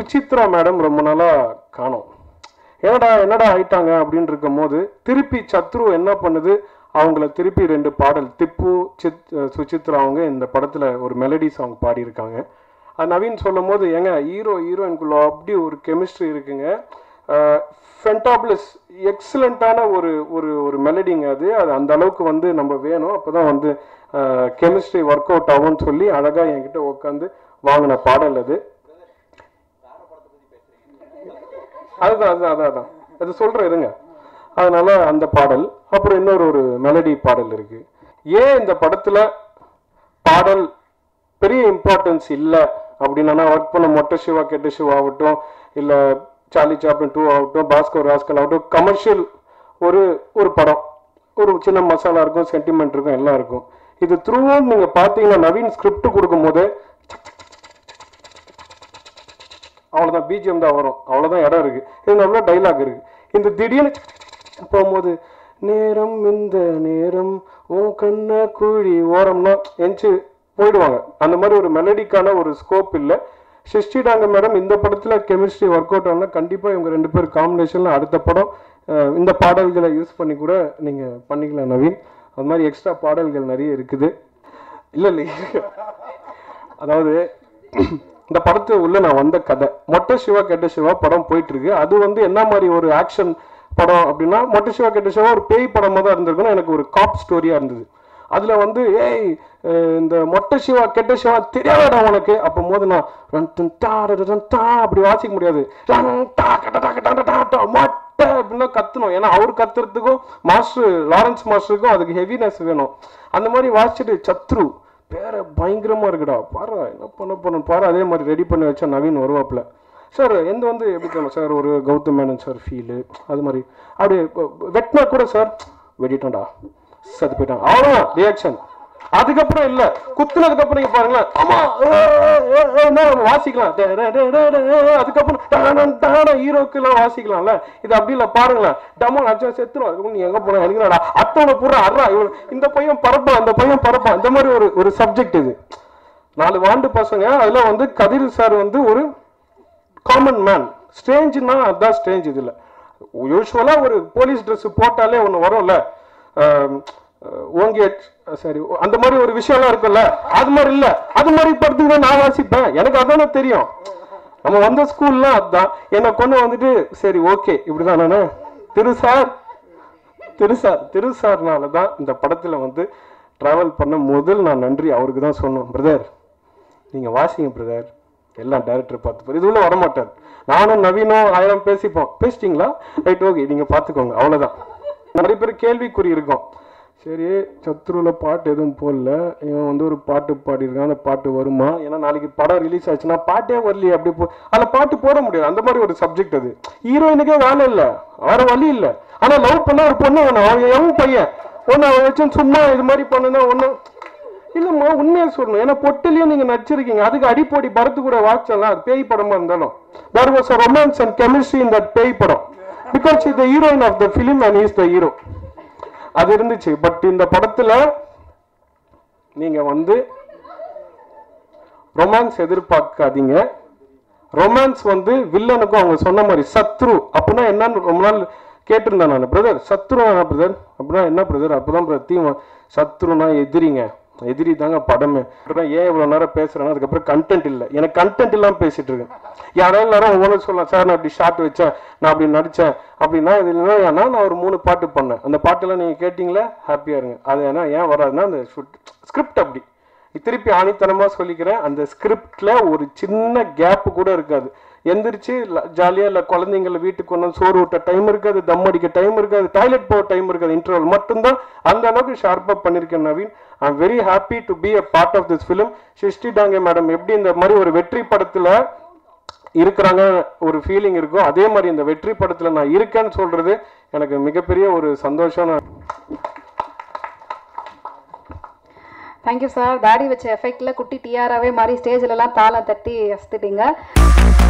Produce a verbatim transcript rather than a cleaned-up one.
Suchitra madam ரொம்ப நாளா காணோம். என்னடா என்னடா ஆயிட்டாங்க அப்படின்னு இருக்கும் போது திருப்பி சத்ரு என்ன பண்ணுது, அவங்கள திருப்பி ரெண்டு பாடல் திப்பு சித் சுசித்ரா அவங்க இந்த படத்துல ஒரு மெலடி சாங் பாடியிருக்காங்க. அது நவீன் சொல்லும் போது எங்க ஹீரோ ஹீரோயின்குள்ள அப்படி ஒரு கெமிஸ்ட்ரி இருக்குங்க. ஃபென்டாபிளஸ் எக்ஸலண்ட்டான ஒரு ஒரு ஒரு மெலடிங்க. அது அது அந்த அளவுக்கு வந்து நம்ம வேணும், அப்போதான் வந்து கெமிஸ்ட்ரி ஒர்க் அவுட் ஆகும்னு சொல்லி அழகாக என்கிட்ட உட்காந்து வாங்கின பாடல் அது. அதுதான் அதுதான் அதான் அதான் அது சொல்கிறேன் இருங்க. அதனால அந்த பாடல், அப்புறம் இன்னொரு ஒரு மெலடி பாடல் இருக்கு. ஏன் இந்த படத்தில் பாடல் பெரிய இம்பார்ட்டன்ஸ் இல்லை அப்படின்னா, ஒர்க் பண்ண மொட்டை சிவா கெட்ட சிவா ஆகட்டும், இல்லை சார்லி சாப்ளின் டூ ஆகட்டும், பாஸ்கர் ராஸ்கல் ஆகட்டும், கமர்ஷியல் ஒரு ஒரு படம், ஒரு சின்ன மசாலா இருக்கும், சென்டிமெண்ட் இருக்கும், எல்லாம் இருக்கும். இது த்ரூ நீங்க பாத்தீங்கன்னா நவீன் ஸ்கிரிப்ட் கொடுக்கும் போது அவ்வளவுதான் பிஜிஎம் தான் வரும், அவ்வளவுதான் இடம் இருக்கு, இது நல்ல டைலாக் இருக்கு. இந்த திடீர்னு போகும்போது நேரம் இந்த நேரம் உன் கண்ண குழி ஓரம்னா எஞ்சி போயிடுவாங்க. அந்த மாதிரி ஒரு மெலடிக்கான ஒரு ஸ்கோப் இல்லை. சிருஷ்டிடாங்க மேடம் இந்த படத்துல கெமிஸ்ட்ரி ஒர்க் அவுட் ஆனால் கண்டிப்பா இவங்க ரெண்டு பேர் காம்பினேஷன்ல அடுத்த படம் இந்த பாடல்களை யூஸ் பண்ணி கூட நீங்க பண்ணிக்கலாம் நவீன். அது மாதிரி எக்ஸ்ட்ரா பாடல்கள் நிறைய இருக்குது. இல்லை இல்லை அதாவது இந்த படத்து உள்ள நான் வந்த கதை மொட்டை சிவா கெட்ட சிவா படம் போயிட்டு இருக்கு. அது வந்து என்ன மாதிரி ஒரு ஆக்ஷன் படம் அப்படின்னா, மொட்டை சிவா கெட்ட சிவா ஒரு பேய் படமாக தான் இருந்திருக்குன்னு எனக்கு ஒரு காப் ஸ்டோரியா இருந்தது. அதுல வந்து ஏய் இந்த மொட்டை சிவா கெட்ட சிவா தெரியாதா உனக்கு அப்போ போது நான் அப்படி வாசிக்க முடியாது, மொட்டை அப்படின்னா கத்தணும். ஏன்னா அவர் கத்துறதுக்கும் மாஸ்டர் லாரன்ஸ் மாஸ்டருக்கும் அதுக்கு ஹெவினஸ் வேணும். அந்த மாதிரி வாசிச்சுட்டு சத்ரு பேர பயங்கரமா இருக்குடா பாரு என்ன பண்ண போறோம் பாரு, அதே மாதிரி ரெடி பண்ணி வச்சா நவீன் வருவாப்புல. சார் எந்த வந்து எப்படி தோணும் சார், ஒரு கௌதம் மேனன் சார் ஃபீலு அது மாதிரி அப்படி வெட்டினா கூட சார் வெட்டிட்டோம்டா சத்து போயிட்டாங்க அவ்வளோதான் ரியாக்ஷன். அதுக்கப்புறம் இல்லை குத்துனதுக்கு அப்புறம் நீங்க பாருங்களேன், ஆமா வாசிக்கலாம். அதுக்கப்புறம் ஹீரோக்கு எல்லாம் வாசிக்கலாம்ல, இது அப்படி இல்லை பாருங்களேன். டமா அச்சா செத்துரும், அதுக்கப்புறம் நீ எங்க போன எனக்கு அத்தவனை பூரா அறா இவன் இந்த பையன் பரப்பான் இந்த பையன் பரப்பான் இந்த மாதிரி ஒரு ஒரு சப்ஜெக்ட். இது நாலு வாண்டு பசங்க, அதுல வந்து கதிர் சார் வந்து ஒரு காமன் மேன். ஸ்ட்ரேஞ்சுன்னா அதுதான் ஸ்ட்ரேஞ்ச். இதுல யூஸ்வலா ஒரு போலீஸ் ட்ரெஸ் போட்டாலே ஒன்று வரும்ல, ஓங்கேட் சரி அந்த மாதிரி ஒரு விஷயம்லாம் இருக்குல்ல, அது மாதிரி இல்ல. அது மாதிரி படுத்துக்கிட்ட நான் வாசிப்பேன், எனக்கு அதானே தெரியும். நம்ம வந்த ஸ்கூல்லாம் அதுதான். என்னை கொண்டு வந்துட்டு சரி ஓகே இப்படிதான் நானு திருசார் திருசார் திருசார்னால தான் இந்த படத்துல வந்து டிராவல் பண்ண முதல் நான் நன்றி அவருக்கு தான் சொன்னோம். பிரதர் நீங்க வாசிங்க பிரதர், எல்லாம் டைரக்டர் பார்த்து இது உள்ள வரமாட்டார். நானும் நவீனும் ஆயிரம் பேசிப்போம், பேசிட்டீங்களா ரைட் ஓகே நீங்க பாத்துக்கோங்க அவ்வளவுதான். நிறைய பேர் கேள்விக்குறி இருக்கும். சரி சத்ருல பாட்டு எதுவும் போடல, இவன் வந்து ஒரு பாட்டு பாடியிருக்கான், அந்த பாட்டு வருமா, ஏன்னா நாளைக்கு படம் ரிலீஸ் ஆச்சுன்னா பாட்டே வரலையே அப்படி போ அதில் பாட்டு போட முடியாது. அந்த மாதிரி ஒரு சப்ஜெக்ட் அது. ஹீரோயினுக்கே வேலை இல்லை, வேற வழி இல்லை. ஆனா லவ் பண்ண ஒரு பொண்ணு வேணும், அவன் எவன் பையன் ஒன்று அவன் வச்சு சும்மா இது மாதிரி பண்ணுனா ஒன்று இல்லைம்மா உண்மையை சொல்லணும். ஏன்னா பொட்டிலையும் நீங்க நடிச்சிருக்கீங்க, அதுக்கு அடிப்பொடி பரத்து கூட வாட்சலாம். அது பேய் படமா இருந்தாலும் there was a romance and chemistry in that பேய் படம் because he is the heroine of the film and he is the hero. அது இருந்துச்சு. பட் இந்த படத்துல நீங்க வந்து ரொமான்ஸ் எதிர்பார்க்காதீங்க. ரொமான்ஸ் வந்து வில்லனுக்கும் அவங்க சொன்ன மாதிரி சத்ரு அப்படின்னா என்னன்னு ரொம்ப நாள் கேட்டிருந்தேன் நான். பிரதர் சத்ரு பிரதர் அப்படின்னா என்ன பிரதர், அப்பதான் தீம் சத்ருனா எதிரிங்க, எதிரி தாங்க படமே. ஏன் இவ்வளவு நேரம் பேசுறேன்னா அதுக்கப்புறம் கண்டென்ட் இல்லை, எனக்கு கண்டென்ட் இல்லாம பேசிட்டு இருக்கேன். யாராவது நேரம் ஒவ்வொரு சொல்லலாம் சார் நான் அப்படி ஷார்ட் வச்சேன், நான் அப்படி நடிச்சேன் அப்படின்னா இது இல்லைன்னா ஏன்னா நான் ஒரு மூணு பாட்டு பண்ணேன். அந்த பாட்டெல்லாம் நீங்க கேட்டீங்களா ஹாப்பியா இருங்க. அது ஏன்னா ஏன் வராதுன்னா அந்த ஸ்கிரிப்ட் அப்படி திருப்பி ஆணித்தனமா சொல்லிக்கிறேன். அந்த ஸ்கிரிப்ட்ல ஒரு சின்ன கேப் கூட இருக்காது. எந்திரிச்சு ஜாலியா இல்ல குழந்தைங்களை வீட்டுக்கு கொண்டு சோறு விட்ட டைம் இருக்காது, தம் அடிக்க டைம் இருக்காது, டாய்லெட் போக டைம் இருக்காது, இன்டர்வல் மட்டும்தான். அந்த அளவுக்கு ஷார்ப்பா பண்ணிருக்கேன் Naveen. I am very happy to be a part of this film. Srishti Dange madam எப்படி இந்த மாதிரி ஒரு வெற்றி படத்துல இருக்கிறாங்க ஒரு ஃபீலிங் இருக்கும், அதே மாதிரி இந்த வெற்றி படத்துல நான் இருக்கேன்னு சொல்றது எனக்கு மிகப்பெரிய ஒரு சந்தோஷம். Thank you sir. தாடி வச்ச எஃபெக்ட்ல குட்டி டிஆராவே மாதிரி ஸ்டேஜ்ல எல்லாம் தாளம் தட்டி அசத்துட்டீங்க.